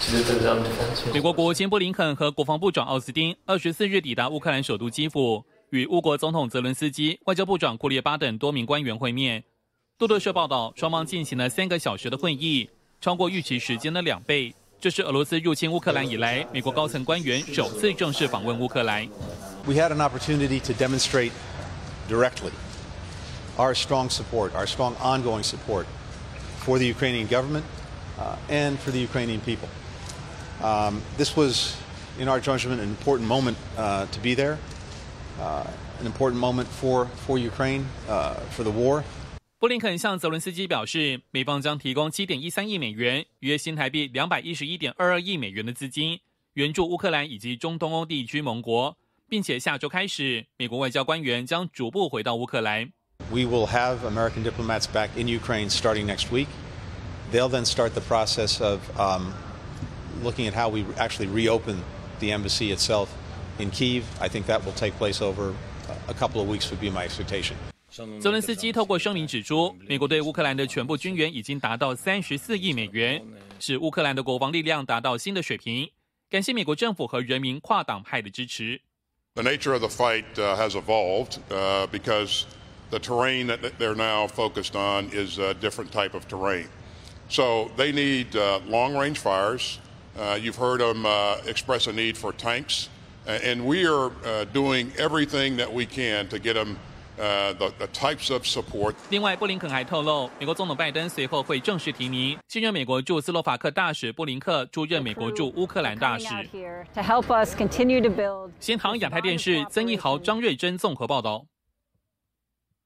美国国务卿布林肯和国防部长奥斯汀24日抵达乌克兰首都基辅，与乌国总统泽伦斯基、外交部长库列巴等多名官员会面。路透社报道，双方进行了3个小时的会议，超过预期时间的2倍。这是俄罗斯入侵乌克兰以来，美国高层官员首次正式访问乌克兰。 We had an opportunity to demonstrate directly our strong support, our strong ongoing support for the Ukrainian government and for the Ukrainian people. This was, in our judgment, an important moment to be there, an important moment for Ukraine, for the war. 布林肯向泽伦斯基表示，美方将提供7.13亿美元，约新台币211.22亿美元的资金，援助乌克兰以及中东欧地区盟国，并且下周开始，美国外交官员将逐步回到乌克兰。 We will have American diplomats back in Ukraine starting next week. They'll then start the process of looking at how we actually reopen the embassy itself in Kyiv. I think that will take place over a couple of weeks would be my expectation. 泽伦斯基透过声明指出，美国对乌克兰的全部军援已经达到34亿美元，使乌克兰的国防力量达到新的水平。感谢美国政府和人民跨党派的支持。 The nature of the fight has evolved because the terrain that they're now focused on is a different type of terrain. So they need long-range fires. You've heard them express a need for tanks, and we are doing everything that we can to get them the types of support. 另外，布林肯还透露，美国总统拜登随后会正式提名新任美国驻斯洛伐克大使布林克出任美国驻乌克兰大使。新唐亚太电视曾一豪、张瑞珍综合报道。